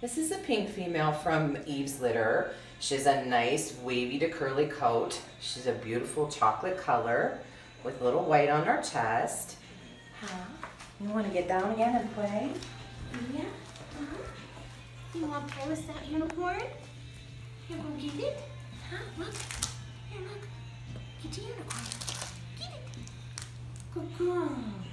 This is a pink female from Eve's litter. She has a nice wavy to curly coat. She's a beautiful chocolate color with a little white on her chest. Huh? You want to get down again and play? Yeah. You want to play with that unicorn? Here, go get it. Huh? Look. Here, look. Get the unicorn. Get it. Good girl.